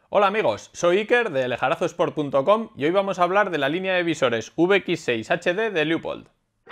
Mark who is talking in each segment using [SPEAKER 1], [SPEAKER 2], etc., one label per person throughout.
[SPEAKER 1] Hola amigos, soy Iker de lejarazosport.com y hoy vamos a hablar de la línea de visores VX6 HD de Leupold.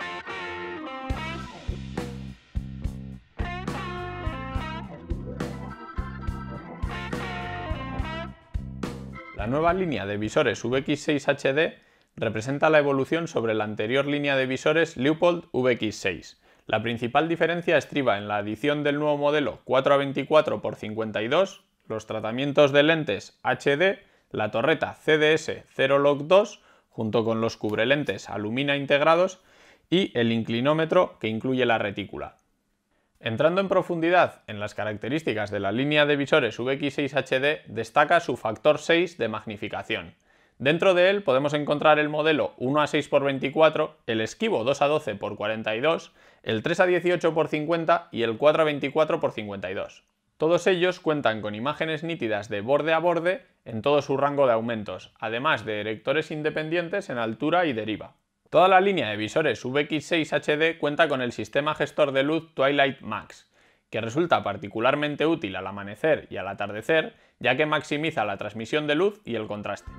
[SPEAKER 1] La nueva línea de visores VX6 HD representa la evolución sobre la anterior línea de visores Leupold VX6. La principal diferencia estriba en la adición del nuevo modelo 4-24x52, los tratamientos de lentes HD, la torreta CDS Zero Lock 2, junto con los cubrelentes Alumina integrados y el inclinómetro que incluye la retícula. Entrando en profundidad en las características de la línea de visores VX6 HD, destaca su factor 6 de magnificación. Dentro de él podemos encontrar el modelo 1:6x24, el esquivo 2:12x42, el 3:18x50 y el 4:24x52. Todos ellos cuentan con imágenes nítidas de borde a borde en todo su rango de aumentos, además de erectores independientes en altura y deriva. Toda la línea de visores VX6 HD cuenta con el sistema gestor de luz Twilight Max, que resulta particularmente útil al amanecer y al atardecer, ya que maximiza la transmisión de luz y el contraste.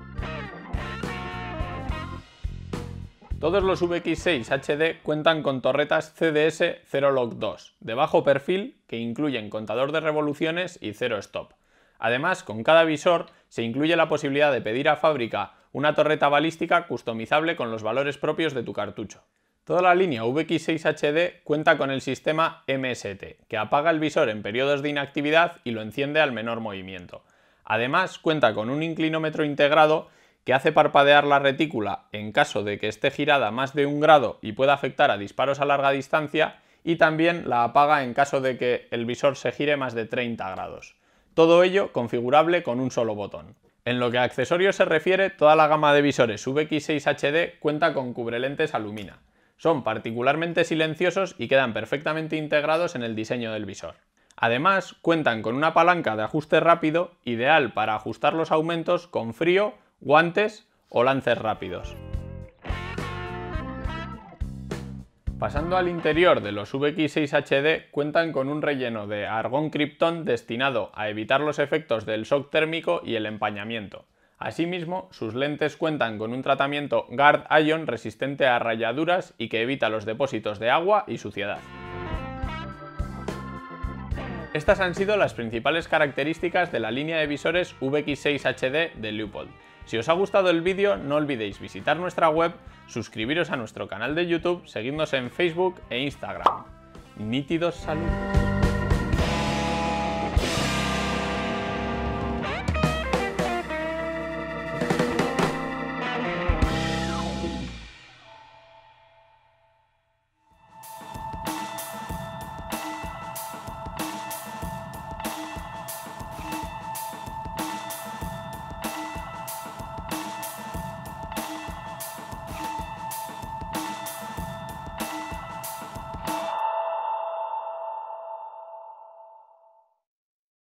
[SPEAKER 1] Todos los VX6 HD cuentan con torretas CDS Zero Lock 2, de bajo perfil, que incluyen contador de revoluciones y cero stop. Además, con cada visor se incluye la posibilidad de pedir a fábrica una torreta balística customizable con los valores propios de tu cartucho. Toda la línea VX6 HD cuenta con el sistema MST, que apaga el visor en periodos de inactividad y lo enciende al menor movimiento. Además, cuenta con un inclinómetro integrado que hace parpadear la retícula en caso de que esté girada más de 1 grado y pueda afectar a disparos a larga distancia, y también la apaga en caso de que el visor se gire más de 30 grados. Todo ello configurable con un solo botón. En lo que a accesorios se refiere, toda la gama de visores VX6 HD cuenta con cubrelentes Alumina. Son particularmente silenciosos y quedan perfectamente integrados en el diseño del visor. Además, cuentan con una palanca de ajuste rápido, ideal para ajustar los aumentos con frío, guantes o lances rápidos. Pasando al interior de los VX6 HD, cuentan con un relleno de argón kriptón destinado a evitar los efectos del shock térmico y el empañamiento. Asimismo, sus lentes cuentan con un tratamiento Guard Ion resistente a rayaduras y que evita los depósitos de agua y suciedad. Estas han sido las principales características de la línea de visores VX6 HD de Leupold. Si os ha gustado el vídeo, no olvidéis visitar nuestra web, suscribiros a nuestro canal de YouTube, seguidnos en Facebook e Instagram. ¡Nítidos saludos!